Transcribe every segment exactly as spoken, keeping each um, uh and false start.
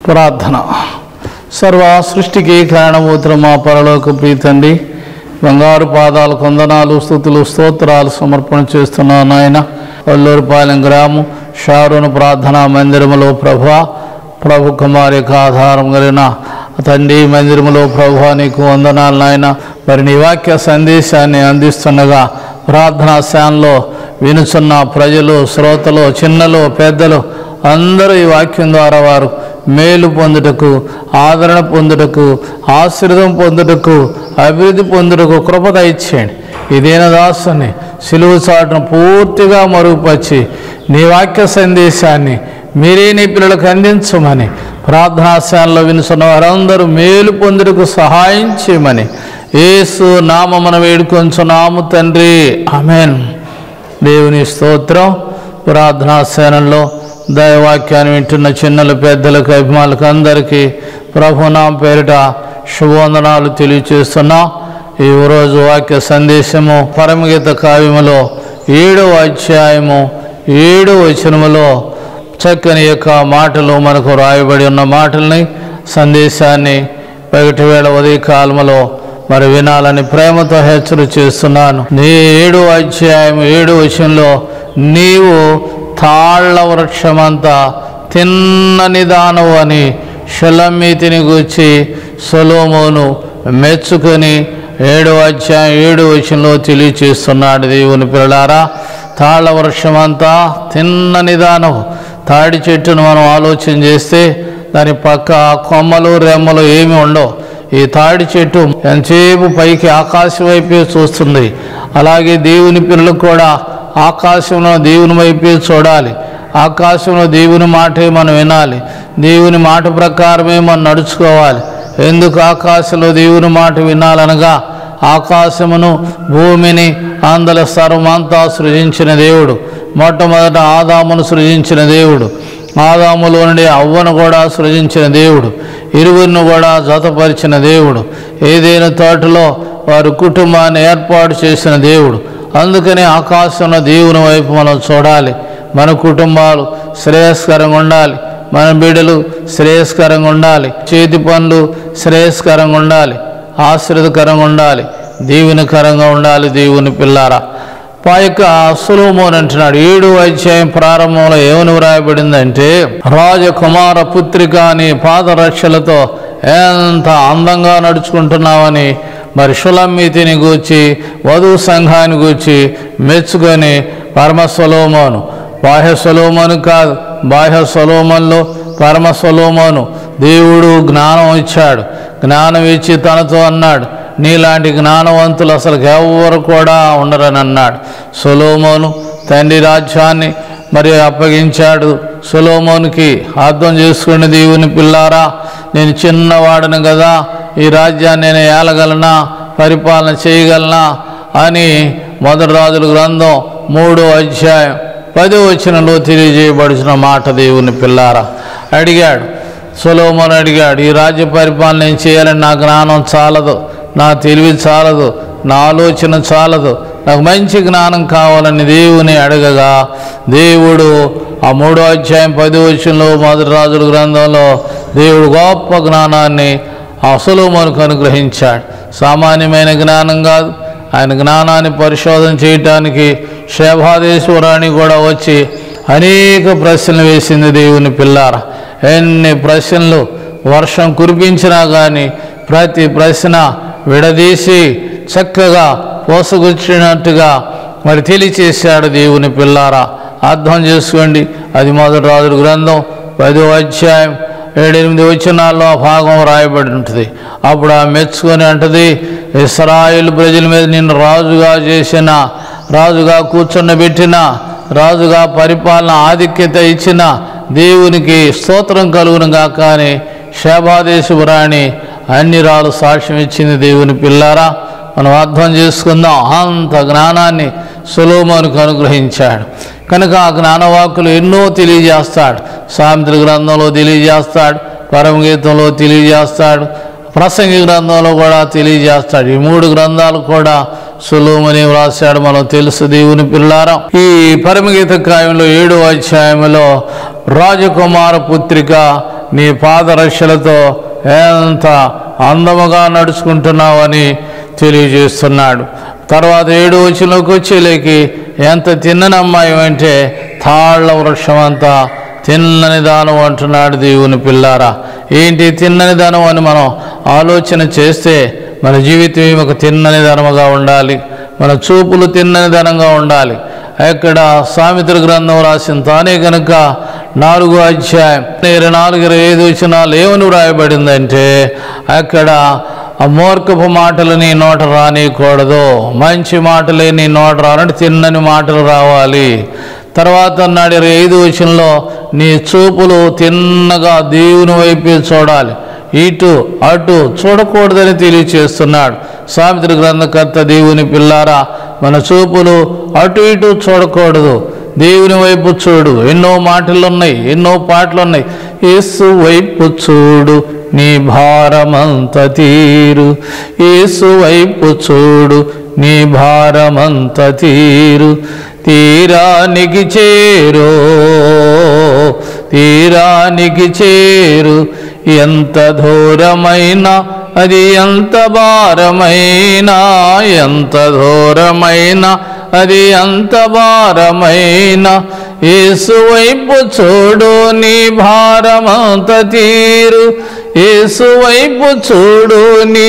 ప్రార్థన. సర్వ సృష్టికి కారణమూత్రం మా పరలోక ప్రీతండి, బంగారు పాదాలు కొందనాలు స్తుతులు స్తోత్రాలు సమర్పణ చేస్తున్నాను నాయన. వల్లూరుపాలెం గ్రామం షారోను ప్రార్థనా మందిరములో ప్రభా ప్రభు కుమారి యొక్క ఆధారం కలిగిన తండ్రి మందిరములో ప్రభా నీకు వందనాలు నాయన. మరి నీ వాక్య సందేశాన్ని అందిస్తుండగా ప్రార్థనా స్థానంలో వినుచున్న ప్రజలు, శ్రోతలు, చిన్నలు, పెద్దలు అందరూ ఈ వాక్యం ద్వారా వారు మేలు పొందుటకు, ఆదరణ పొందుటకు, ఆశీర్వాదం పొందుటకు, అభివృద్ధి పొందుటకు కృప దయచేయండి. ఈ దీనదాసుని సిలువ చాటును పూర్తిగా మరుగుపరిచి నీ వాక్య సందేశాన్ని మీరే నీ పిల్లలకు అందించమని ప్రార్థనాశాలలో వినుసున్న వారందరూ మేలు పొందుటకు సహాయం చేయమని యేసు నామమున వేడుకొంచున్నాము తండ్రి, ఆమేన్. దేవుని స్తోత్రం. ప్రార్థనాశాలలో దైవవాక్యాన్ని వింటున్న చిన్నలు, పెద్దలకు, అభిమానులకు అందరికీ ప్రభునామ పేరిట శుభవందనాలు తెలియచేస్తున్నాం. ఈ రోజు వాక్య సందేశము పరమగీత కావ్యములో ఏడవ అధ్యాయము ఏడవ వచనములో చక్కని యొక్క మాటలు మనకు రాయబడి ఉన్న మాటల్ని, సందేశాన్ని పగటి వేళ ఉదయకాలములో మరి వినాలని ప్రేమతో హెచ్చరిక చేస్తున్నాను. నీ ఏడో అధ్యాయం ఏడో వచనంలో నీవు తాళ్ల వృక్షమంతా తిన్నని దానవు అని షులమ్మీతిని గూర్చి సొలొమోను మెచ్చుకొని ఏడో అధ్యాయం ఏడో వచనంలో తెలియచేస్తున్నాడు. దేవుని పిల్లలారా, తాళ్ల వృక్షమంతా తిన్నని దానవు. తాడి చెట్టును మనం ఆలోచన చేస్తే దాని పక్క కొమ్మలు, రెమ్మలు ఏమి ఉండవు. ఈ తాడి చెట్టు ఎంతసేపు పైకి ఆకాశం వైపే చూస్తుంది. అలాగే దేవుని పిల్లలు కూడా ఆకాశంలో దేవుని వైపే చూడాలి. ఆకాశంలో దేవుని మాటే మనం వినాలి. దేవుని మాట ప్రకారమే మనం నడుచుకోవాలి. ఎందుకు ఆకాశంలో దేవుని మాట వినాలనగా, ఆకాశమును భూమిని అందల సర్వమంతా సృజించిన దేవుడు, మొట్టమొదట ఆదామును సృజించిన దేవుడు, ఆదాములో నుండి అవ్వను కూడా సృజించిన దేవుడు, ఇరువురిని కూడా జతపరిచిన దేవుడు, ఏదైనా తోటలో వారి కుటుంబాన్ని ఏర్పాటు చేసిన దేవుడు. అందుకని ఆకాశంలో దేవుని వైపు మనం చూడాలి. మన కుటుంబాలు శ్రేయస్కరంగా ఉండాలి, మన బిడ్డలు శ్రేయస్కరంగా ఉండాలి, చేతి పనులు శ్రేయస్కరంగా ఉండాలి, ఆశీర్వదకరంగా ఉండాలి, దీవెనకరంగా ఉండాలి. దేవుని పిల్లారా, పైక సొలొమోను అంటున్నాడు, ఏడు అధ్యాయం ప్రారంభంలో ఏమని వ్రాయబడిందంటే, రాజకుమార పుత్రిక నీ పాదరక్షలతో ఎంత అందంగా నడుచుకుంటున్నావని మరి షులమ్మీతిని గూర్చి, వధువు సంఘాన్ని గూర్చి మెచ్చుకొని పరమ సొలొమోను, బాహ్య సొలొమోను కాదు, బాహ్య సొలొమోనులో పరమ సొలొమోను దేవుడు జ్ఞానం ఇచ్చాడు. జ్ఞానం ఇచ్చి తనతో అన్నాడు, నీలాంటి జ్ఞానవంతులు అసలు ఎవరు కూడా ఉండరని అన్నాడు. సొలొమోను తండ్రి రాజ్యాన్ని మరి అప్పగించాడు సొలొమోనుకి. అర్థం చేసుకుని దేవుని పిల్లారా, నేను చిన్నవాడను కదా, ఈ రాజ్యాన్ని నేను ఏలగలనా, పరిపాలన చేయగలనా అని మొదటి రాజుల గ్రంథం మూడో అధ్యాయం పదో వచనంలో తెలియజేయబడిన మాట. దేవుని పిల్లారా అడిగాడు, సొలొమోను అడిగాడు, ఈ రాజ్య పరిపాలన నేను చేయాలని నా జ్ఞానం చాలదు, నా తెలివి చాలదు, నా ఆలోచన చాలదు, నాకు మంచి జ్ఞానం కావాలని దేవుని అడగగా, దేవుడు ఆ మూడో అధ్యాయం పదో వచనంలో మొదటి రాజుల గ్రంథంలో దేవుడు గొప్ప జ్ఞానాన్ని ఆ సొలొమోనుకు అనుగ్రహించాడు. సామాన్యమైన జ్ఞానం కాదు. ఆయన జ్ఞానాన్ని పరిశోధన చేయటానికి శేభాదేశ్వరాణి కూడా వచ్చి అనేక ప్రశ్నలు వేసింది. దేవుని పిల్లారా, ఎన్ని ప్రశ్నలు వర్షం కురిపించినా కానీ ప్రతి ప్రశ్న విడదీసి చక్కగా పోసగుచ్చినట్టుగా మరి తెలియచేశాడు. దేవుని పిల్లారా అర్థం చేసుకోండి. అది మొదటి రాజుల గ్రంథం పదో అధ్యాయం ఏడెనిమిది వచనాల్లో ఆ భాగం రాయబడి ఉంటుంది. అప్పుడు ఆ మెచ్చుకొని అంటది, ఇశ్రాయేలు ప్రజల మీద నిన్ను రాజుగా చేసిన, రాజుగా కూర్చుండబెట్టిన, రాజుగా పరిపాలన ఆధిక్యత ఇచ్చిన దేవునికి స్తోత్రం కలుగును గాక అని శేభాదేశపు రాణి అన్ని రాళ్ళు సాక్ష్యం ఇచ్చింది. దేవుని పిల్లారా మనం అర్థం చేసుకుందాం. అంత జ్ఞానాన్ని సొలొమోనుకు అనుగ్రహించాడు కనుక ఆ జ్ఞానవాక్కులు ఎన్నో తెలియజేస్తాడు. సామెతల గ్రంథంలో తెలియజేస్తాడు, పరమగీతంలో తెలియజేస్తాడు, ప్రసంగి గ్రంథంలో కూడా తెలియజేస్తాడు. ఈ మూడు గ్రంథాలు కూడా సొలొమోను వ్రాసాడు, మనం తెలుసు. దేవుని పిల్లారా, ఈ పరమగీత కావ్యంలో ఏడో అధ్యాయంలో రాజకుమార పుత్రిక నీ పాదరక్షలతో ఎంత అందముగా నడుచుకుంటున్నావని తెలియజేస్తున్నాడు. తర్వాత ఏడు వచనంలోకి వచ్చేలేకి ఎంత తిన్నని అమ్మాయి అంటే తాళ్ల వృక్షం అంతా తిన్నని దానం అంటున్నాడు దేవుని పిల్లారా. ఏంటి తిన్నని దానం అని మనం ఆలోచన చేస్తే మన జీవితం ఒక తిన్నని ధనముగా ఉండాలి, మన చూపులు తిన్నని ధనంగా ఉండాలి. ఇక్కడ సామెతల గ్రంథం రాసిన తానే కనుక నాలుగో అధ్యాయం ఇరవై నాలుగు ఇరవై ఐదు వచనాలు ఏమని వ్రాయబడిందంటే, అక్కడ ఆ మూర్ఖపు మాటలు నీ నోట రానియకూడదు, మంచి మాటలే నీ నోట రానంటే తిన్నని మాటలు రావాలి. తర్వాత అన్నాడు ఇరవై ఐదు వచనంలో, నీ చూపులు తిన్నగా దేవుని వైపే చూడాలి, ఇటు అటు చూడకూడదని తెలియచేస్తున్నాడు సామెతల గ్రంథకర్త. దేవుని పిల్లారా, మన చూపులు అటు ఇటు చూడకూడదు, దేవుని వైపు చూడు. ఎన్నో మాటలు ఉన్నాయి, ఎన్నో పాటలు ఉన్నాయి. యేసు వైపు చూడు నీ భారమంత తీరు, యేసు వైపు చూడు నీ భారమంత తీరు, తీరానికి చేరు తీరానికి చేరు, ఎంత దూరమైనా అది ఎంత భారమైనా, ఎంత దూరమైనా అది ఎంత భారమైనా, యేసు వైపు చూడు నీ భారమంత తీరు, యేసు వైపు చూడు నీ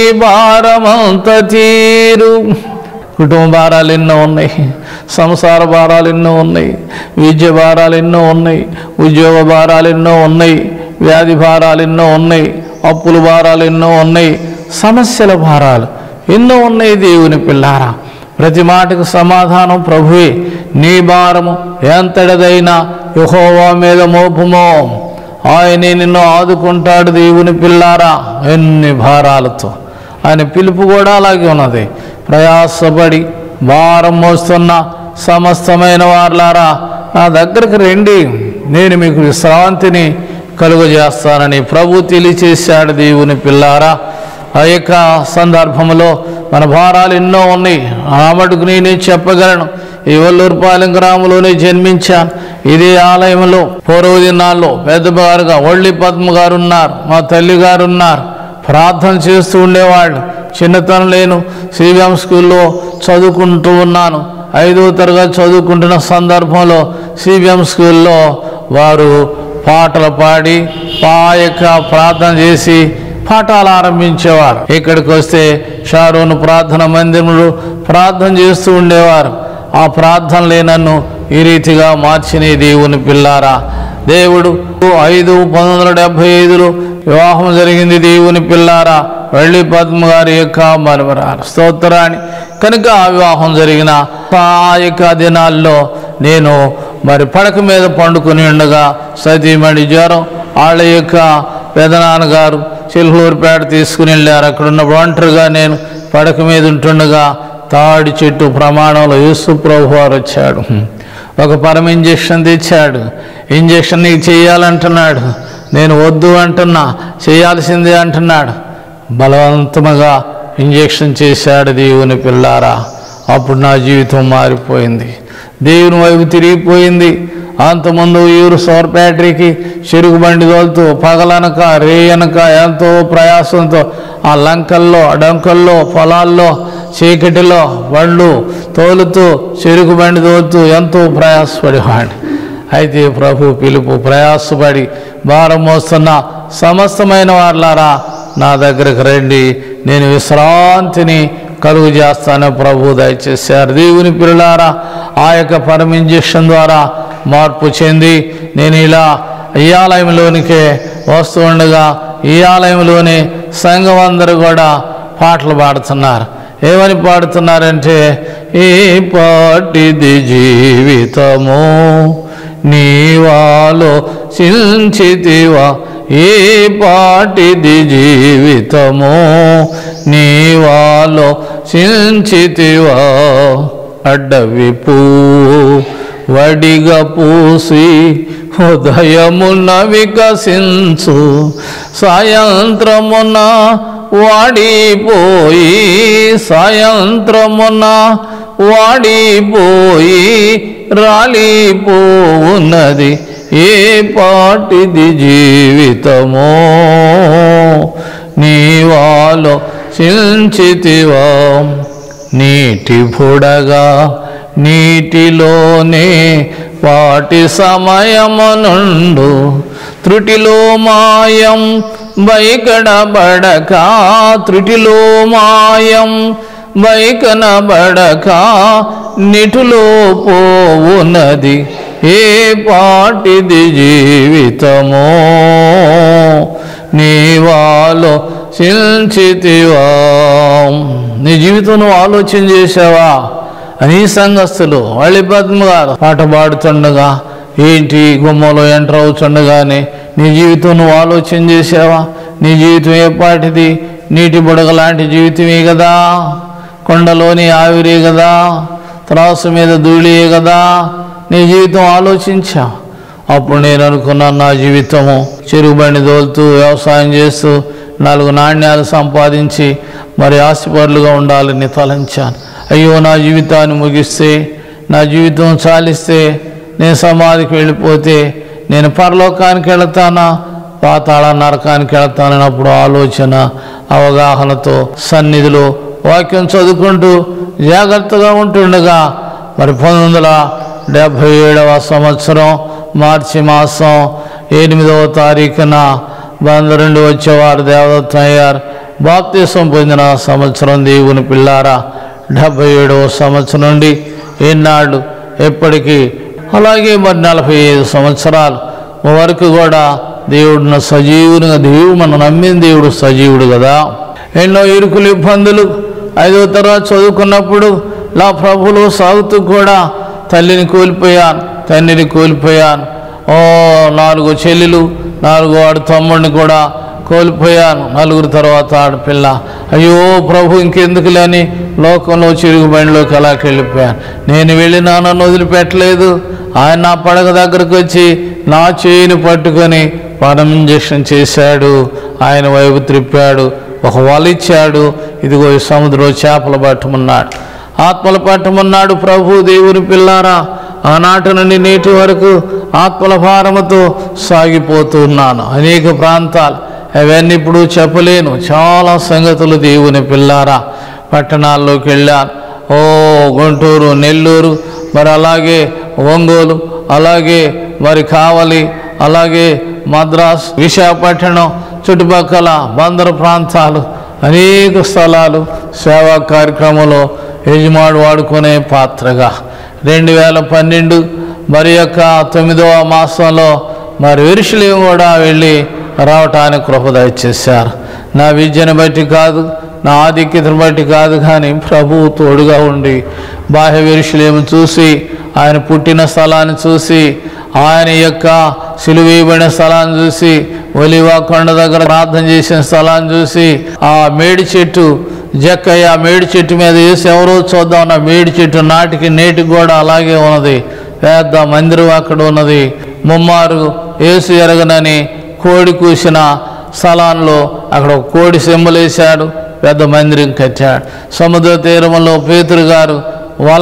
భారమంత తీరు. కుటుంబ భారాలు ఎన్నో ఉన్నాయి, సంసార భారాలు ఎన్నో ఉన్నాయి, విద్య భారాలు ఎన్నో ఉన్నాయి, ఉద్యోగ భారాలు ఎన్నో ఉన్నాయి, వ్యాధి భారాలు ఎన్నో ఉన్నాయి, అప్పుల భారాలు ఎన్నో ఉన్నాయి, సమస్యల భారాలు ఎన్నో ఉన్నాయి. దేవుని పిల్లారా, ప్రతి మాటకు సమాధానం ప్రభువే. నీ భారము ఎంతటిదైనా యెహోవా మీద మోపుమో, ఆయనే నిన్ను ఆదుకుంటాడు. దేవుని పిల్లారా, ఎన్ని భారాలతో ఆయన పిలుపు కూడా అలాగే ఉన్నది. ప్రయాసపడి భారం మోస్తున్న సమస్తమైన వారులారా, నా దగ్గరికి రండి, నేను మీకు విశ్రాంతిని కలుగజేస్తానని ప్రభు తెలియచేశాడు. దేవుని పిల్లారా, ఆ యొక్క సందర్భంలో మన భారాలు ఎన్నో ఉన్నాయి. ఆ మటుకు నేనే చెప్పగలను. ఈ వల్లూరుపాలెం గ్రామంలోనే జన్మించాను. ఇదే ఆలయంలో పూర్వ దినాల్లో పెద్దగారుగా ఒళ్ళి పద్మ గారు ఉన్నారు, మా తల్లి గారు ఉన్నారు, ప్రార్థన చేస్తూ ఉండేవాళ్ళు. చిన్నతనం లేను సిబిఎం స్కూల్లో చదువుకుంటూ ఉన్నాను. ఐదో తరగతి చదువుకుంటున్న సందర్భంలో సిబిఎం స్కూల్లో వారు పాటలు పాడి ఆ యొక్క ప్రార్థన చేసి పాఠాలు ఆరంభించేవారు. ఇక్కడికి వస్తే షారోను ప్రార్థన మందిరంలో ప్రార్థన చేస్తూ ఉండేవారు. ఆ ప్రార్థనలే నన్ను ఈ రీతిగా మార్చిన దేవుని పిల్లారా. దేవుడు ఐదు పంతొమ్మిది వందల డెబ్భై ఐదులో వివాహం జరిగింది. దేవుని పిల్లారా, వెళ్ళి పద్మ గారి యొక్క మనుమరాలు స్తోత్రాన్ని. కనుక ఆ వివాహం జరిగిన ఆ యొక్క దినాల్లో నేను మరి పడక మీద పండుకొని ఉండగా సతీమణి జ్వరం, వాళ్ళ యొక్క పెదనాన్నగారు చిలుకూరుపేట తీసుకుని వెళ్ళారు. అక్కడ ఉన్న ఒంటరిగా నేను పడక మీద ఉంటుండగా తాడి చెట్టు ప్రమాణంలో యేసు ప్రభు వారు వచ్చాడు. ఒక పరమ ఇంజక్షన్ తెచ్చాడు. ఇంజక్షన్ నీకు చేయాలంటున్నాడు. నేను వద్దు అంటున్నా, చేయాల్సిందే అంటున్నాడు. బలవంతముగా ఇంజక్షన్ చేశాడు. దేవుని పిల్లారా, అప్పుడు నా జీవితం మారిపోయింది, దేవుని వైపు తిరిగిపోయింది. అంతకుముందు ఊరు సోర్పేటరీకి చెరుకు బండి తోలుతూ పగలనక రేయనక ఎంతో ప్రయాసంతో ఆ లంకల్లో డంకల్లో పొలాల్లో చీకటిలో బండ్లు తోలుతూ చెరుకు బండి తోలుతూ ఎంతో ప్రయాసపడేవాడిని. అయితే ప్రభు పిలుపు, ప్రయాసపడి భారం మోస్తున్న సమస్తమైన వారులారా నా దగ్గరకు రండి, నేను విశ్రాంతిని కలుగు చేస్తాను ప్రభు దయచేశారు. దేవుని పిల్లారా, ఆ యొక్క పరమ ఇంజక్షన్ ద్వారా మార్పు చెంది నేను ఇలా ఈ ఆలయంలోనికే వస్తూ ఉండగా ఈ ఆలయంలోనే సంఘం అందరూ కూడా పాటలు పాడుతున్నారు. ఏమని పాడుతున్నారంటే, ఏ పాటిది జీవితము నీవాలో చించితివా, ఏ పాటిది జీవితము నీవాలో చించితివా, అడ్డవిపూ వడిగా పూసి ఉదయమున వికసించు, సాయంత్రమున వాడిపోయి సాయంత్రమున వాడిపోయి రాలిపోవున్నది ఏ పాటిది జీవితమో నీవాలో చించితివా నీటి బుడగా నీటిలోనే వాటి సమయమునుండు త్రుటిలో మాయం బైకడబడక త్రుటిలో మాయం బైకనబడక నిటులో పోవునది ఏ పాటిది జీవితమో నీవాలో చించితివా నీ జీవితం నువ్వు ఆలోచన చేసావా అని సంఘస్థులు వాళ్ళ పద్మగా పాట పాడుతుండగా ఏంటి గుమ్మలో ఎంటర్ అవుతుండగానే నీ జీవితం నువ్వు ఆలోచన చేసావా నీ జీవితం ఏ పాటిది నీటి బుడగ లాంటి జీవితమే కదా కొండలోని ఆవిరే కదా త్రాసు మీద ధూళియే కదా నీ జీవితం ఆలోచించా అప్పుడు నేను అనుకున్నాను నా జీవితము చెరువు బండి దోలుతూ వ్యవసాయం చేస్తూ నాలుగు నాణ్యాలు సంపాదించి మరి ఆశపరులుగా ఉండాలని తలంచాను అయ్యో నా జీవితాన్ని ముగిస్తే నా జీవితం చాలిస్తే నేను సమాధికి వెళ్ళిపోతే నేను పరలోకానికి వెళతానా పాతాళ నరకానికి వెళతానన్నప్పుడు ఆలోచన అవగాహనతో సన్నిధిలో వాక్యం చదువుకుంటూ జాగ్రత్తగా ఉంటుండగా మరి పంతొమ్మిది వందల డెబ్భై ఏడవ సంవత్సరం మార్చి మాసం ఎనిమిదవ తారీఖున బందరుండి వచ్చేవారు దేవదత్తం అయ్యారు బాప్తీసం పొందిన సంవత్సరం దేవుని పిల్లారా డెబ్భై ఏడవ సంవత్సరం నుండి ఈనాడు ఎప్పటికీ అలాగే మరి నలభై ఐదు సంవత్సరాలు వరకు కూడా దేవుడిని సజీవునిగా దేవుడు మనం నమ్మిన దేవుడు సజీవుడు కదా ఎన్నో ఇరుకులు ఇబ్బందులు ఐదవ తరగతి చదువుకున్నప్పుడు నా ప్రభులో సాగుతూ కూడా తల్లిని కోల్పోయాను తండ్రిని కోల్పోయాను ఓ నాలుగు చెల్లెలు నాలుగు వాడు తమ్ముడిని కూడా కోల్పోయాను నలుగురు తర్వాత ఆడపిల్ల అయ్యో ప్రభు ఇంకెందుకు లేని లోకంలో చిరుగు బండిలోకి అలాకి వెళ్ళిపోయాను నేను వెళ్ళినా నన్ను వదిలిపెట్టలేదు ఆయన నా పడగ దగ్గరకు వచ్చి నా చేయిని పట్టుకొని పరం ఇంజక్షన్ చేశాడు ఆయన వైపు త్రిప్పాడు ఒక వల ఇచ్చాడు ఇదిగో ఈ సముద్రంలో చేపలు పట్టమన్నాడు ఆత్మలు పట్టమన్నాడు ప్రభు దేవుని పిల్లారా ఆనాటి నుండి నేటి వరకు ఆత్మల భారముతో సాగిపోతున్నాను అనేక ప్రాంతాలు అవన్నీ ఇప్పుడు చెప్పలేను చాలా సంగతులు దేవుని పిల్లారా పట్టణాల్లోకి వెళ్ళాను ఓ గుంటూరు నెల్లూరు మరి అలాగే ఒంగోలు అలాగే మరి కావలి అలాగే మద్రాస్ విశాఖపట్నం చుట్టుపక్కల బందరు ప్రాంతాలు అనేక స్థలాలు సేవా కార్యక్రమంలో యజమాడు వాడుకునే పాత్రగా రెండు వేల పన్నెండు మరి యొక్క తొమ్మిదవ మాసంలో మరి యెరూషలేము కూడా వెళ్ళి రావటానికి కృప దయచేశారు నా విద్యను బట్టి కాదు నా ఆధిక్యతను బట్టి కాదు కానీ ప్రభువు తోడుగా ఉండి బాహ్య యెరూషలేము చూసి ఆయన పుట్టిన స్థలాన్ని చూసి ఆయన యొక్క సిలువేయబడిన స్థలాన్ని చూసి ఒలివ కొండ దగ్గర ప్రార్థన చేసిన స్థలాన్ని చూసి ఆ మేడి చెట్టు జక్కయ్య మేడి చెట్టు మీద వేసి ఎవరో చూద్దాం ఆ మేడి చెట్టు నాటికి నేటికి కూడా అలాగే ఉన్నది పెద్ద మందిరం అక్కడ ఉన్నది ముమ్మారు ఏసు ఎరగనని కోడి కూసిన స్థలంలో అక్కడ ఒక కోడి సింబల్ వేశాడు పెద్ద మందిరం కట్టాడు సముద్ర తీరంలో పేతురు గారు వల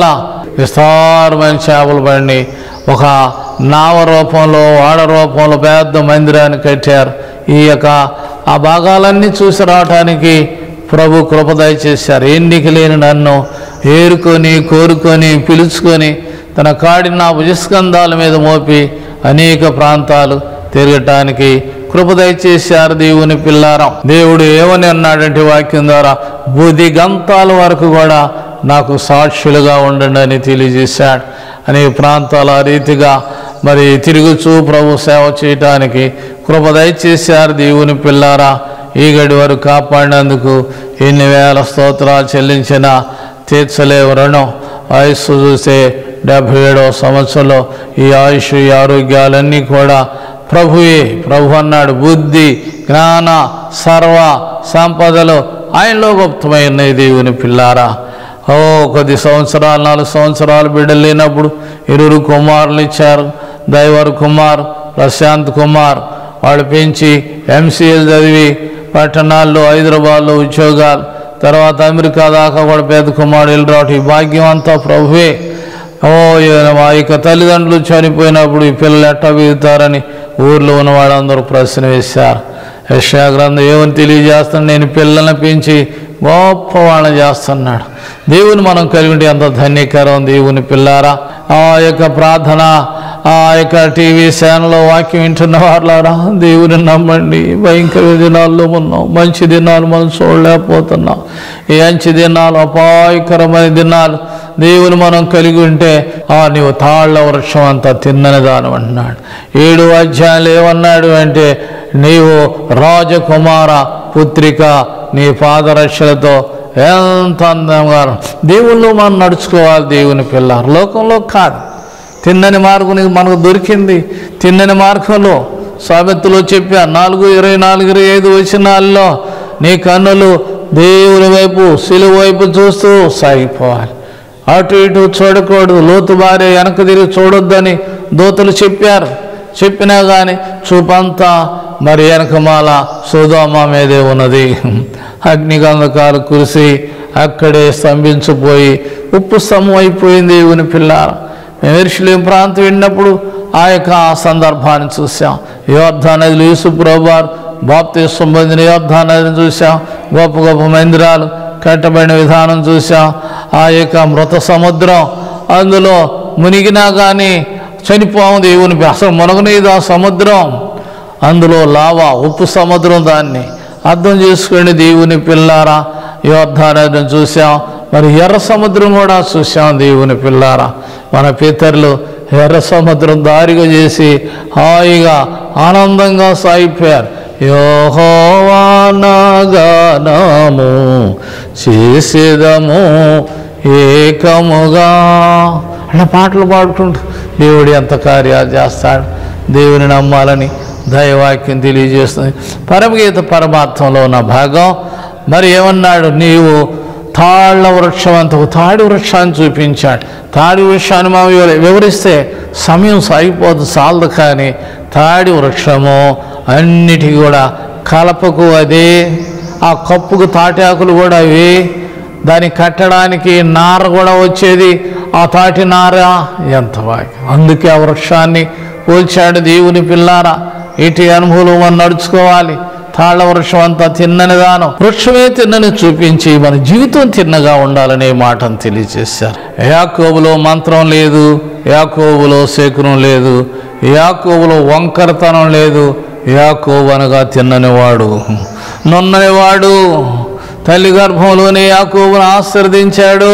విస్తారమైన చేపలు పడి ఒక నావ రూపంలో వాడ రూపంలో పెద్ద మందిరాన్ని కట్టారు ఈ యొక్క ఆ భాగాలన్నీ చూసి రావటానికి ప్రభు కృప దయచేశారు ఎన్నిక లేని నన్ను ఏరుకొని కోరుకొని పిలుచుకొని తన కాడిని నా భుజస్కంధాల మీద మోపి అనేక ప్రాంతాలు తిరగటానికి కృప దయచేశారు దేవుని పిల్లారం దేవుడు ఏమని అన్నాడంటే వాక్యం ద్వారా బుద్ధి గంతాల వరకు కూడా నాకు సాక్షులుగా ఉండండి అని తెలియజేశాడు అనేక ప్రాంతాల రీతిగా మరి తిరుగుచూ ప్రభు సేవ చేయటానికి కృప దయచేశారు దేవుని పిల్లారా ఈ గడి వరకు కాపాడినందుకు ఎన్ని వేల స్తోత్రాలు చెల్లించిన తీర్చలేవు రుణం ఆయుష్ చూస్తే డెబ్భై ఏడవ సంవత్సరంలో ఈ ఆయుష్ ఈ ఆరోగ్యాలన్నీ కూడా ప్రభువే ప్రభు అన్నాడు బుద్ధి జ్ఞాన సర్వ సంపదలు ఆయనలో గుప్తమైన దేవుని పిల్లారా ఓ కొద్ది సంవత్సరాలు నాలుగు సంవత్సరాలు బిడ్డలు లేనప్పుడు ఇరువురు కుమారులు ఇచ్చారు దైవర్ కుమార్ ప్రశాంత్ కుమార్ వాళ్ళు పెంచి ఎంసీఎల్ చదివి పట్టణాల్లో హైదరాబాద్లో ఉద్యోగాలు తర్వాత అమెరికా దాకా కూడా పెద్ద కుమారుడు వెళ్ళి రావటం ఈ భాగ్యం అంతా ప్రభువే ఓ మా యొక్క తల్లిదండ్రులు చనిపోయినప్పుడు ఈ పిల్లలు ఎట్టా వీగుతారని ఊర్లో ఉన్న వాళ్ళందరూ ప్రశ్న వేశారు. యెషయా గ్రంథం ఏమని తెలియజేస్తున్నాడు? నేను పిల్లల్ని పెంచి గొప్ప వాళ్ళని చేస్తున్నాడు. దేవుని మనం కలిగి ఉంటే ఎంత ధన్యకరం దేవుని పిల్లారా. ఆ యొక్క ప్రార్థన, ఆ యొక్క టీవీ ఛానల్లో వాక్యం వింటున్న వాళ్ళారా, దేవుని నమ్మండి. భయంకర దినాల్లో ఉన్నాం. మంచి దినాలు మనం చూడలేకపోతున్నాం. ఈ మంచి దినాలు అపాయకరమైన దినాలు దేవుని మనం కలిగి ఉంటే ఆ నీవు తాళ్ల వృక్షం అంతా తిన్నని దానం అంటున్నాడు. ఏడు అధ్యాయాలు ఏమన్నాడు అంటే, నీవు రాజకుమార పుత్రిక నీ పాదరక్షలతో ఎంత అందంగా దేవుళ్ళు మనం నడుచుకోవాలి. దేవుని పిల్లారు లోకంలో కాదు, తిన్నని మార్గం మనకు దొరికింది. తిన్నని మార్గంలో సామెతలో చెప్పా, నాలుగు ఇరవై నాలుగు ఇరవై ఐదు వచనాల్లో నీ కన్నులు దేవుని వైపు శిలువ వైపు చూస్తూ సాగిపోవాలి. అటు ఇటు చూడకూడదు. లోతు భార్య వెనక తిరిగి చూడొద్దని దూతలు చెప్పారు. చెప్పినా కానీ చూపంతా మరి వెనకమాల సొదొమ మీదే ఉన్నది. అగ్నిగంధకాలు కురిసి అక్కడే స్తంభించిపోయి ఉప్పు స్తంభం అయిపోయింది. దేవుని పిల్లార, మేము యెరూషలేము ప్రాంతం వెళ్ళినప్పుడు ఆ యొక్క సందర్భాన్ని చూసాం. యోర్దాను నదిలో యేసు ప్రభువారు బాప్తిసం పొందిన యోర్దాను నదిని చూసాం. గొప్ప గొప్ప మందిరాలు కట్టబడిన విధానం చూసాం. ఆ యొక్క మృత సముద్రం, అందులో మునిగినా కానీ చనిపోము. దేవుని అసలు మునగనేది ఆ సముద్రం, అందులో లావా ఉప్పు సముద్రం. దాన్ని అర్థం చేసుకోండి దేవుని పిల్లారా. యోర్దాను నదిని చూసాం, మరి ఎర్ర సముద్రం కూడా చూసాం. దేవుని పిల్లారా, మన పితరులు ఎర్ర సముద్రం దారిగా చేసి హాయిగా ఆనందంగా సాగిపోయారు. యెహోవా నా గానము చేసేదము ఏకముగా అలా పాటలు పాడుకుంటూ దేవుడు ఎంత కార్యాలు చేస్తాడు. దేవుని నమ్మాలని దైవవాక్యం తెలియజేస్తుంది. పరమగీత పరమార్థంలో ఉన్న భాగం మరి ఏమన్నాడు? నీవు తాళ్ల వృక్షం అంత తాడి వృక్షాన్ని చూపించాడు. తాడి వృక్షాన్ని మనం వివరిస్తే సమయం సాగిపోదు, చాలదు. కానీ తాడి వృక్షము అన్నిటికీ కూడా కలపకు అదే, ఆ కప్పుకు తాటాకులు కూడా అవి, దాన్ని కట్టడానికి నార కూడా వచ్చేది ఆ తాటి నార. ఎంత వాక్యం! అందుకే ఆ వృక్షాన్ని పోల్చాడు. దేవుని పిల్లారా, ఇటు అనుభవం మనం నడుచుకోవాలి. తాళ్ల వృక్షం అంతా తిన్నని దానం, వృక్షమే తిన్నని చూపించి మన జీవితం తిన్నగా ఉండాలనే మాటను తెలియజేశారు. యాకోబులో మంత్రం లేదు, యాకోబులో శకునం లేదు, యాకోబులో వంకరతనం లేదు. యాకోబు అనగా తిన్ననివాడు, నున్ననివాడు. తల్లి గర్భంలోనే యాకోబును ఆశీర్వదించాడు.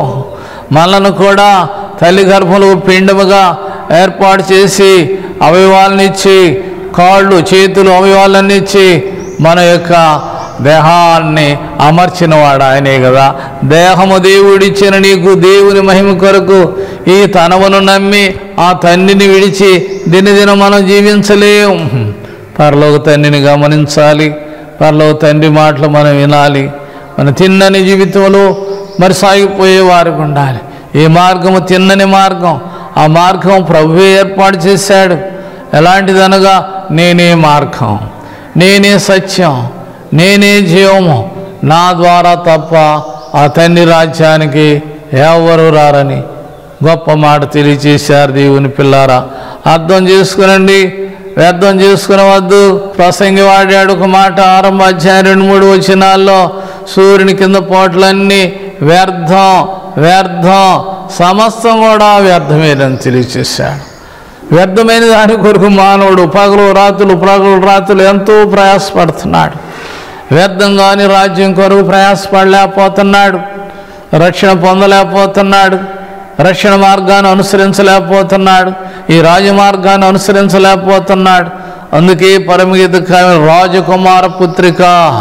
మనలను కూడా తల్లి గర్భంలో పిండముగా ఏర్పాటు చేసి అవయవాలనిచ్చి, కాళ్ళు చేతులు అవయవాలన్నీ ఇచ్చి మన యొక్క దేహాన్ని అమర్చినవాడు ఆయనే కదా. దేహము దేవుడిచ్చిన నీకు దేవుని మహిమ కొరకు ఈ తనవును నమ్మి ఆ తండ్రిని విడిచి దినదిన మనం జీవించలేం. పరలోక తండ్రిని గమనించాలి, పరలోక తండ్రి మాటలు మనం వినాలి. మన తిన్నని జీవితంలో మరి సాగిపోయే వారికి ఉండాలి. ఈ మార్గము తిన్నని మార్గం. ఆ మార్గం ప్రభువే ఏర్పాటు చేశాడు. ఎలాంటిదనగా నేనే మార్గం, నేనే సత్యం, నేనే జీవము, నా ద్వారా తప్ప ఆ తండ్రి రాజ్యానికి ఎవరు రారని గొప్ప మాట తెలియచేశారు. దేవుని పిల్లారా, అర్థం చేసుకునండి, వ్యర్థం చేసుకునవద్దు. ప్రసంగి వాడాడు ఒక మాట, ఆరంభ అధ్యాయం రెండు మూడు వచనాల్లో సూర్యుని కింద పోట్లన్నీ వ్యర్థం వ్యర్థం, సమస్తం కూడా వ్యర్థమేనని తెలియచేశాడు. వ్యర్థమైన దాని కొరకు మానవుడు పగలు రాత్రులు పగలు రాత్రులు ఎంతో ప్రయాసపడుతున్నాడు. వ్యర్థంగాని రాజ్యం కొరకు ప్రయాసపడలేకపోతున్నాడు, రక్షణ పొందలేకపోతున్నాడు, రక్షణ మార్గాన్ని అనుసరించలేకపోతున్నాడు, ఈ రాజమార్గాన్ని అనుసరించలేకపోతున్నాడు. అందుకే పరమగీత రాజకుమార పుత్రిక,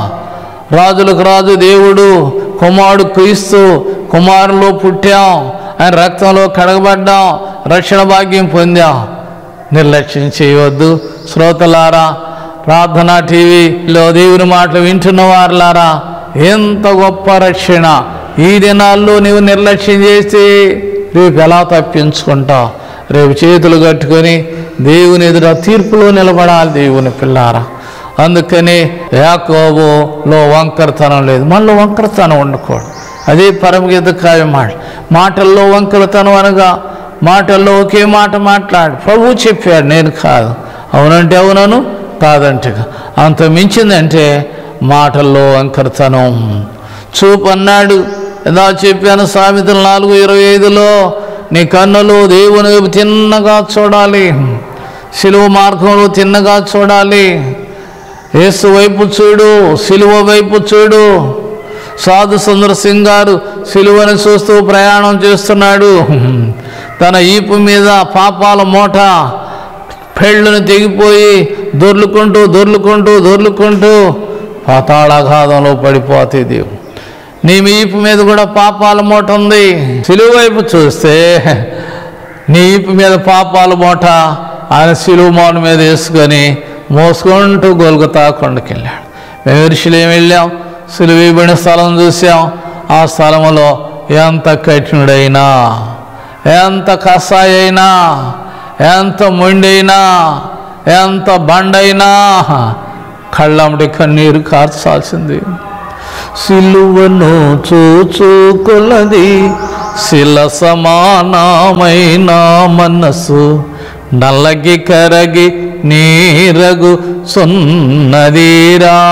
రాజులకు రాజు దేవుడు, కుమారుడు క్రీస్తు, కుమారులో పుట్టాం, ఆయన రక్తంలో కడగబడ్డాం, రక్షణ భాగ్యం పొందాం. నిర్లక్ష్యం చేయవద్దు. శ్రోతలారా, ప్రార్థనా టీవీలో దేవుని మాటలు వింటున్న వారులారా, ఎంత గొప్ప రక్షణ! ఈ దినాల్లో నీవు నిర్లక్ష్యం చేస్తే రేపు ఎలా తప్పించుకుంటావు? రేపు చేతులు కట్టుకొని దేవుని ఎదుట తీర్పులో నిలబడాలి. దేవుని పిల్లారా, అందుకని యాకోబులో వంకరతనం లేదు, మనలో వంకరతనం ఉండకూడదు. అదే పరమగీత కావ్య మాట. మాటల్లో వంకరతనం అనగా మాటల్లో ఒకే మాట మాట్లాడు. ప్రభువు చెప్పాడు, నేను కాదు. అవునంటే అవునను, కాదంటే అంత మించిందంటే మాటల్లో అంకర్తనం. చూపు అన్నాడు, ఎలా చెప్పాను సామెతలు నాలుగు ఇరవై ఐదులో, నీ కన్నులు దేవుని వైపు తిన్నగా చూడాలి, సిలువ మార్గంలో తిన్నగా చూడాలి. యేసు వైపు చూడు, సిలువ వైపు చూడు. సాధు సుందర సింగ్ గారు సిలువను చూస్తూ ప్రయాణం చేస్తున్నాడు. తన ఈపు మీద పాపాల మూట పెళ్ళును తెగిపోయి దొర్లుకుంటూ దొర్లుకుంటూ దొర్లుకుంటూ పాతాళాఘాతంలో పడిపోతుంది. నీ ఈపు మీద కూడా పాపాల మూట ఉంది. సిలువ వైపు చూస్తే నీ ఈపు మీద పాపాల మూట ఆయన సిలువ మోన మీద వేసుకొని మోసుకుంటూ గొల్గొతా కొండకి వెళ్ళాడు. మేము యెరూషలేము వెళ్ళాం, సిలువ వేయబడిన స్థలం చూసాం. ఆ స్థలంలో ఎంత కఠినుడైనా, ఎంత కసాయి అయినా, ఎంత మొండైనా, ఎంత బండైనా కళ్ళమ్మటి కన్నీరు కార్చాల్సింది. సిలువను చూచుకొలది శిల సమానమైన మనసు, నల్లగి కరగి నీరగు సున్నదీరా.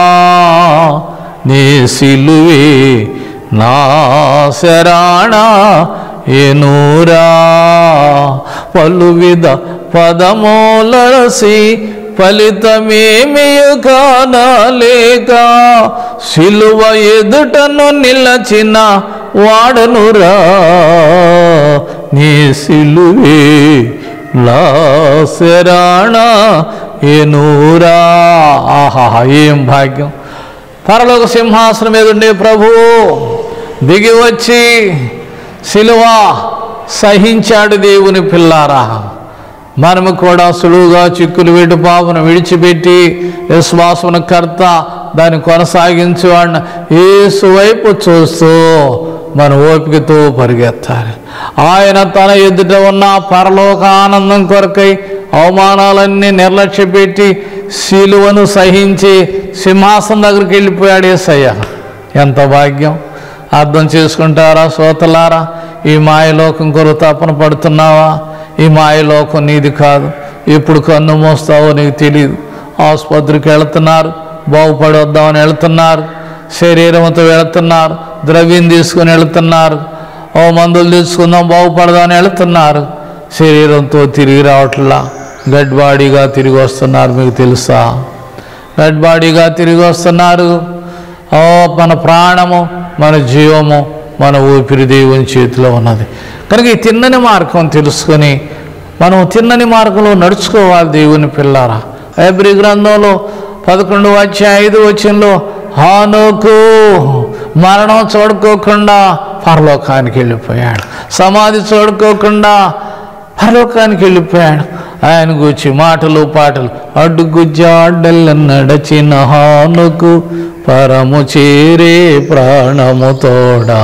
నీ సిలువే నా శరణ ఏనూరా. పలువిధ పదమూలసి ఫలితమేమియు కానలేక, సిలువ ఎదుటను నిలచిన వాడనురా. నీ సిలువే నా శరణ ఏనూరా. ఆహా, ఏం భాగ్యం! పరలోక సింహాసనం మీద ఉండే ప్రభువు దిగి వచ్చి సిలువ సహించాడు. దేవుని పిల్లారా, మనము కూడా సులువుగా చిక్కులు వీటి పాపను విడిచిపెట్టి విశ్వాసమున కర్త దాన్ని కొనసాగించేవాడిని యేసు వైపు చూస్తూ మన ఓపికతో పరిగెత్తాలి. ఆయన తన ఎదుట ఉన్న పరలోక ఆనందం కొరకై అవమానాలన్నీ నిర్లక్ష్య పెట్టి సిలువను సహించి సింహాసనం దగ్గరికి వెళ్ళిపోయాడు యేసయ్య. ఎంత భాగ్యం! అర్థం చేసుకుంటారా సోతలారా? ఈ మాయలోకం కొరకు తపన పడుతున్నావా? ఈ మాయలోకం నీది కాదు. ఎప్పుడు కన్ను మోస్తావో నీకు తెలియదు. ఆసుపత్రికి వెళుతున్నారు, బాగుపడి వద్దామని వెళుతున్నారు, శరీరంతో వెళుతున్నారు, ద్రవ్యం తీసుకుని వెళుతున్నారు, ఓ మందులు తీసుకుందాం బాగుపడదామని వెళుతున్నారు, శరీరంతో తిరిగి రావట్లా, డెడ్ బాడీగా తిరిగి వస్తున్నారు. మీకు తెలుసా? డెడ్ బాడీగా తిరిగి వస్తున్నారు. ఓ మన ప్రాణము, మన జీవము, మన ఊపిరి దేవుని చేతిలో ఉన్నది. కనుక ఈ తిన్నని మార్గం తెలుసుకొని మనం తిన్నని మార్గంలో నడుచుకోవాలి. దేవుని పిల్లారా, హెబ్రీ గ్రంథంలో పదకొండవ అధ్యాయం ఐదు వచనంలో హానోకు మరణం చూడుకోకుండా పరలోకానికి వెళ్ళిపోయాడు, సమాధి చూడుకోకుండా పరలోకానికి వెళ్ళిపోయాడు. ఆయన గురించి మాటలు పాటలు, అడుగుజాడల నడచిన హానుకు పరము చేరే ప్రాణము తోడా.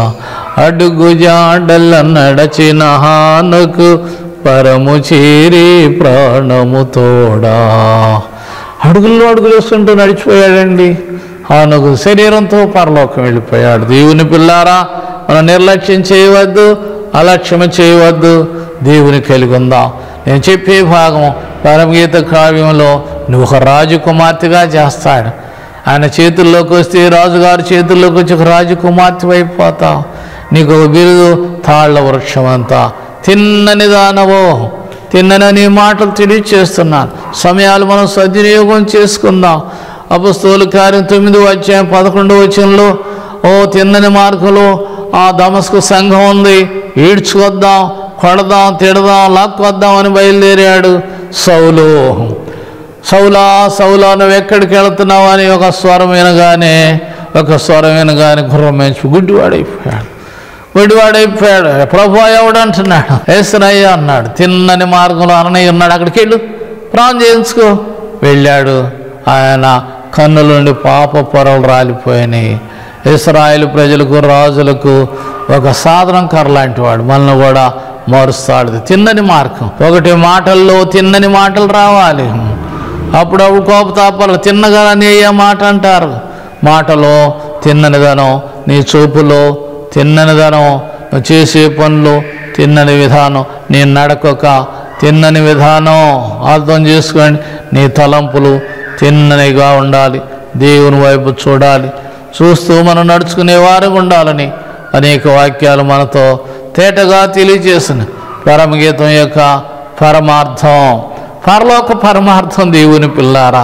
అడుగుజాడల నడచిన హానుకు పరము చేరే ప్రాణము తోడా. అడుగుల్లో అడుగులు వేస్తుంటూ నడిచిపోయాడండి హానుకు. శరీరంతో పరలోకం వెళ్ళిపోయాడు. దేవుని పిల్లారా, మనం నిర్లక్ష్యం చేయవద్దు, అలక్ష్యం చేయవద్దు, దేవుని కలిగి ఉందాం. నేను చెప్పే భాగం పరమగీత కావ్యంలో నువ్వు ఒక రాజకుమార్తెగా చేస్తాడు. ఆయన చేతుల్లోకి వస్తే రాజుగారి చేతుల్లోకి వచ్చి ఒక రాజకుమార్తె అయిపోతావు. నీకు ఒక బిరుదు తాళ్ల వృక్షం అంతా. తిన్నని దానవో, తిన్నని మాటలు తెలియచేస్తున్నాను. సమయాలు మనం సద్వినియోగం చేసుకుందాం. అపొస్తలుల కార్యం తొమ్మిదో అధ్యాయం పదకొండవ వచనంలో ఓ తిన్నని మార్గంలో ఆ దమస్కు సంఘం ఉంది, ఈడ్చుకొద్దాం, కొడదాం, తిడదాం, లాక్కొద్దాం అని బయలుదేరాడు సౌలు. సౌలా సౌలా నువ్వు ఎక్కడికి వెళుతున్నావు అని ఒక స్వరం వినగానే ఒక స్వరం వినగానే గుర్రం మంచి గుడ్డివాడైపోయాడు. గుడ్డివాడైపోయాడు. ప్రభు ఎవడు అంటున్నాడు? యేసయ్య అన్నాడు. తిన్నని మార్గంలో అన్నయ్య ఉన్నాడు, అక్కడికి వెళ్ళు, ప్రాణం చేయించుకో. వెళ్ళాడు. ఆయన కన్నుల నుండి పాప పొరలు రాలిపోయినాయి. ఇశ్రాయేలు ప్రజలకు, రాజులకు ఒక సాధనం కర్ర లాంటి వాడు. మనల్ని కూడా మారుస్తాడు. తిన్నని మార్గం. ఒకటి మాటల్లో తిన్నని మాటలు రావాలి. అప్పుడప్పుడు కోపతాపాలు తిన్నగానే ఏ మాట అంటారు. మాటలో తిన్ననిదనం, నీ చూపులో తిన్ననిదనం, నువ్వు చేసే పనులు తిన్నని విధానం, నీ నడకొక తిన్నని విధానం అర్థం చేసుకోండి. నీ తలంపులు తిన్ననిగా ఉండాలి, దేవుని వైపు చూడాలి, చూస్తూ మనం నడుచుకునే వారు ఉండాలని అనేక వాక్యాలు మనతో తేటగా తెలియజేసిన పరమగీతం యొక్క పరమార్థం, పరలోక పరమార్థం. దేవుని పిల్లారా,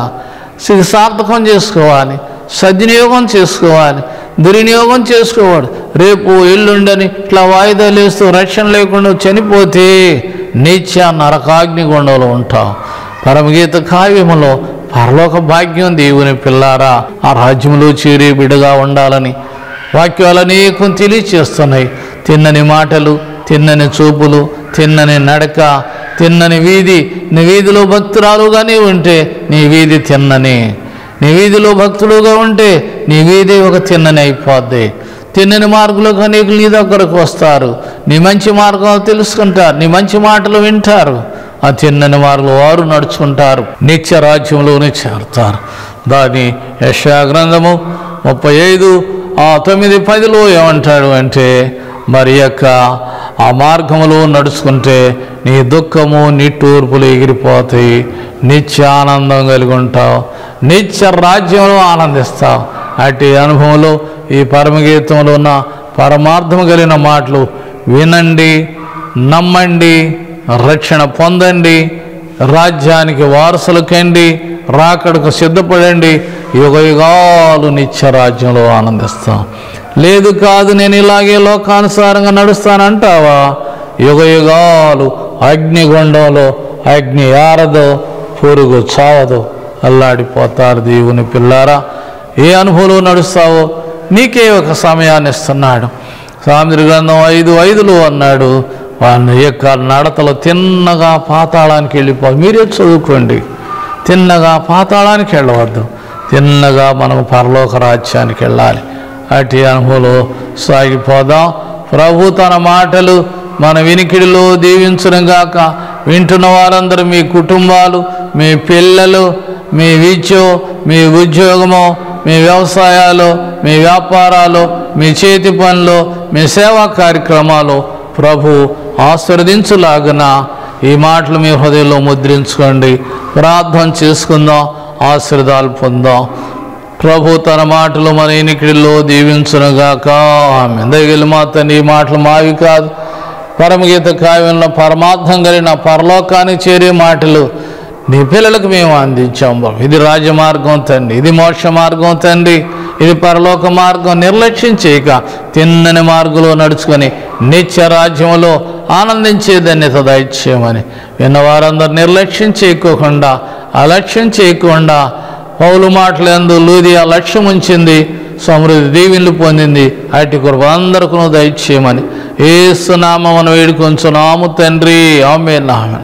సార్థకం చేసుకోవాలి, సద్వినియోగం చేసుకోవాలి, దుర్వినియోగం చేసుకోవాలి. రేపు ఎల్లుండని ఇట్లా వాయిదాలు వేస్తూ రక్షణ లేకుండా చనిపోతే నిత్య నరకాగ్ని గుండంలో ఉంటాం. పరమగీత కావ్యములో పరలోక భాగ్యం. దేవుని పిల్లారా, ఆ రాజ్యంలో చేరే బిడ్డగా ఉండాలని వాక్యాలు అనేకం తెలియచేస్తున్నాయి. తిన్నని మాటలు, తిన్నని చూపులు, తిన్నని నడక, తిన్నని వీధి. నీ వీధిలో భక్తురాలుగానే ఉంటే నీ వీధి తిన్నని, నీ వీధిలో భక్తులుగా ఉంటే నీ వీధి ఒక తిన్నని అయిపోద్ది. తిన్నని మార్గంలోకి అనేకులు నీ దగ్గరకు వస్తారు, నీ మంచి మార్గాలు తెలుసుకుంటారు, నీ మంచి మాటలు వింటారు. ఆ తిన్నని మార్గంలో వారు నడుచుకుంటారు, నిత్య రాజ్యంలోనే చేరుతారు. దాని యెషయా గ్రంథము ముప్పై ఐదు ఆ తొమ్మిది పదిలో ఏమంటాడు అంటే, మరి యొక్క ఆ మార్గములో నడుచుకుంటే నీ దుఃఖము నిట్టూర్పులు ఎగిరిపోతాయి, నిత్య ఆనందం కలిగి ఉంటావు, నిత్య రాజ్యంలో ఆనందిస్తావు. అట్టి అనుభవంలో ఈ పరమగీతంలో ఉన్న పరమార్థము కలిగిన మాటలు వినండి, నమ్మండి, రక్షణ పొందండి, రాజ్యానికి వారసులు కండి, రాకడకు సిద్ధపడండి, యుగ యుగాలు నిత్య రాజ్యంలో ఆనందిస్తాం. లేదు కాదు నేను ఇలాగే లోకానుసారంగా నడుస్తానంటావా, యుగ యుగాలు అగ్నిగుండంలో అగ్ని ఆరదో, పురుగు చావదో, అల్లాడిపోతారు. దేవుని పిల్లారా, ఏ అనుభవంలో నడుస్తావో నీకే ఒక సమయాన్ని ఇస్తున్నాడు. సామెతల గ్రంథం ఐదు ఐదులో అన్నాడు, వాళ్ళ యొక్క నడతలో తిన్నగా పాతాళానికి వెళ్ళిపోవాలి. మీరే చదువుకోండి, తిన్నగా పాతాళానికి వెళ్ళవద్దు, తిన్నగా మనం పరలోక రాజ్యానికి వెళ్ళాలి. అటు అనుభవంలో సాగిపోదాం. ప్రభు తన మాటలు మన వినికిడిలో దీవించడం గాక. వింటున్న వారందరూ మీ కుటుంబాలు, మీ పిల్లలు, మీ విద్య, మీ ఉద్యోగము, మీ వ్యవసాయాలు, మీ వ్యాపారాలు, మీ చేతి పనులు, మీ సేవా కార్యక్రమాలు ప్రభు ఆశీర్వదించులాగున ఈ మాటలు మీ హృదయంలో ముద్రించుకోండి. ప్రార్థన చేసుకుందాం, ఆశీర్వాదాలు పొందాం. ప్రభు తన మాటలు మన ఇనికిడిలో దీవించునుగాక. ఆమె దయగలి మా తండ్రి, ఈ మాటలు మావి కాదు, పరమగీత కావ్యంలో పరమార్థం కలిగిన పరలోకానికి చేరే మాటలు నీ పిల్లలకు మేము అందించాం. ఇది రాజమార్గం తండ్రి, ఇది మోక్ష మార్గం తండ్రి, ఇది పరలోక మార్గం. నిర్లక్ష్యం చేయక తిన్నని మార్గంలో నడుచుకొని నిత్య రాజ్యంలో ఆనందించే ధన్యత దయచేయమని విన్నవారందరూ నిర్లక్ష్యం చేయకోకుండా, అలక్ష్యం చేయకుండా పౌలు మాటలందు లూదియా లక్ష్యం ఉంచింది, సమృద్ధి దీవెనలు పొందింది. అటు కృప అందరికీ దయచేయమని యేసు నామమున వేడుకొంచున్నాము తండ్రి. ఆమేన్.